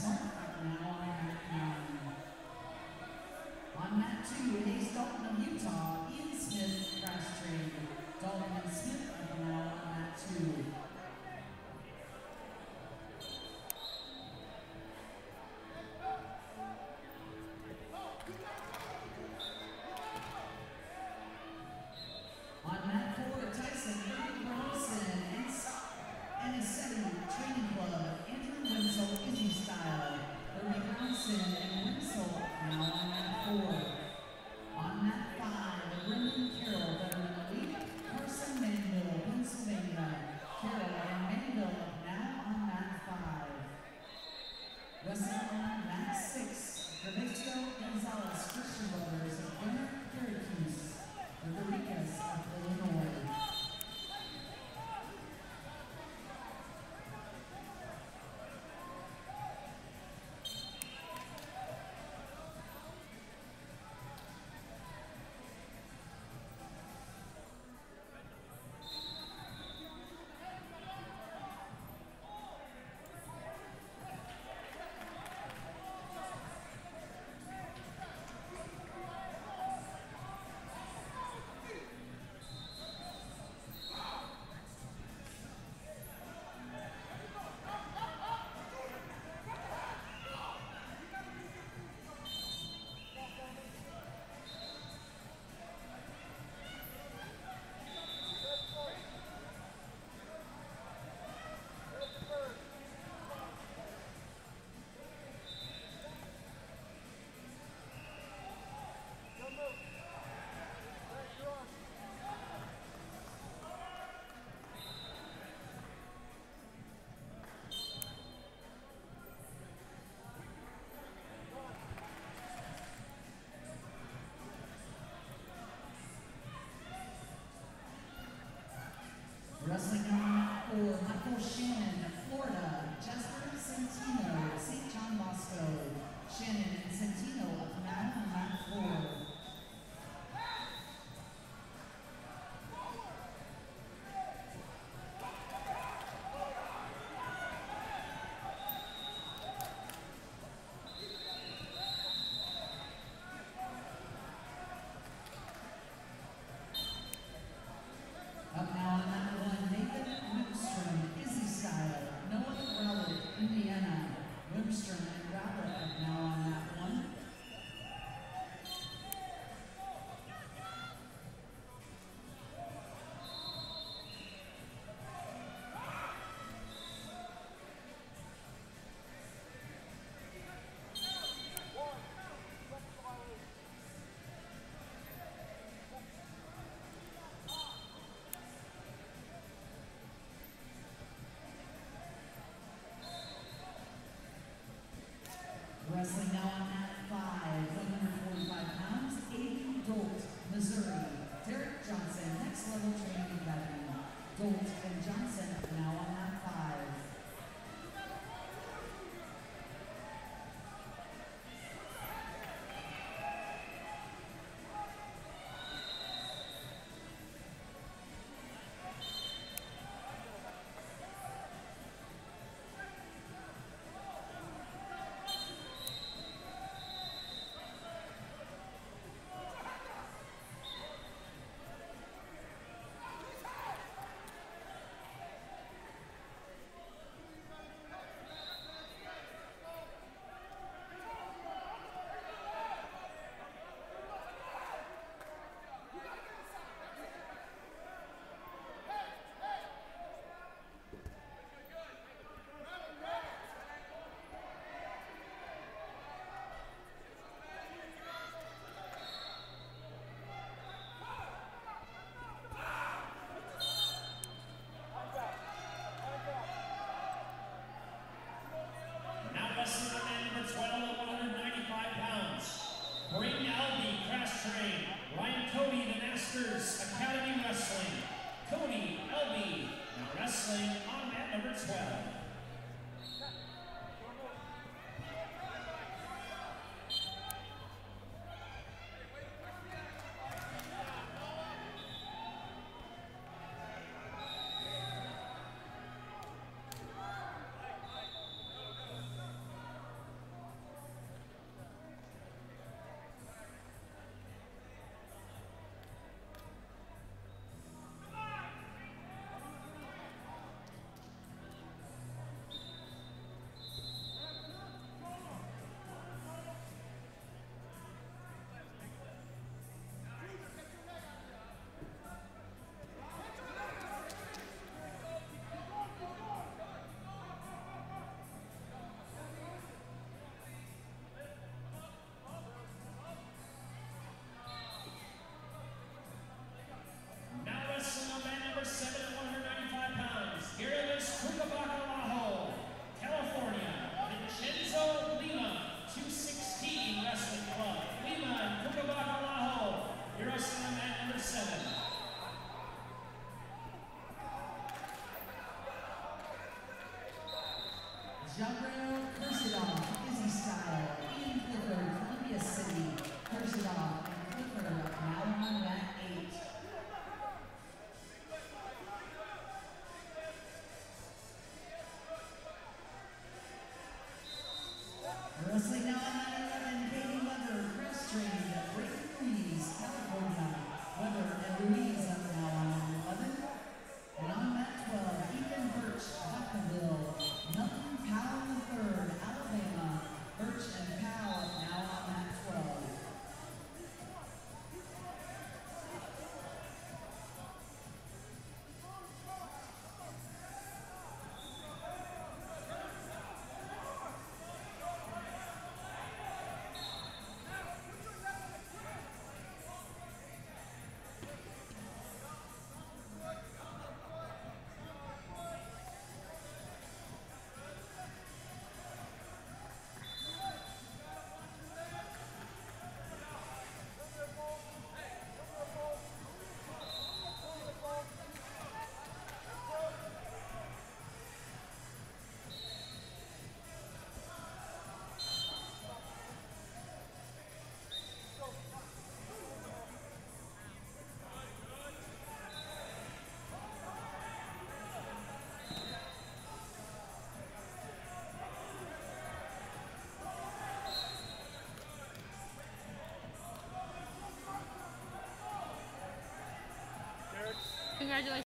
Smart up now on mat 9. On mat 2, Hayes Dalton of Utah, Ian Smith, crash trained. Dalton and Smith up now on mat 2. On mat 4, Tyson Andy Bronson and his setting training club, Andrew Winsell, Izzy Style, Irving Bronson and Winsell now on mat 4. On mat 5, Brendan Carroll, veteran elite, Carson Manville, Pennsylvania, Carroll and Manville now on mat 5. Wrestling on mat 6, Ernesto Gonzalez, Christian Brothers of Winter, Syracuse, Rodriguez of Illinois. Wrestling on for Michael Shannon, Florida, Jasper Centino, St. John Bosco, Shannon and Centino up now on mat 4. Up now on mat 1, Nathan Wimstrom, Izzy Style, Noah Rowlett, Indiana, Wimstrom and Rowlett up now on mat 1. Wrestling now on mat 5, 145 pounds, Aiden Dolt, Missouri, Derek Johnson, Next Level Training Academy. Dolt and Johnson now on mat 5. Wrestling on number 12 at 195 pounds. Braden Albee, crash train. Ryan Cody, the Masters Academy Wrestling. Cody Albee, now wrestling on mat number 12. Wrestling now on 9-11, Katie Weber, cross trained, Brayton Ruiz, California. Weber and Ruiz up now on 9-11. And on mat 12, Ethan Birch, Vacaville, Milton Powell III, Alabama. Birch and Powell now on mat 12. Congratulations.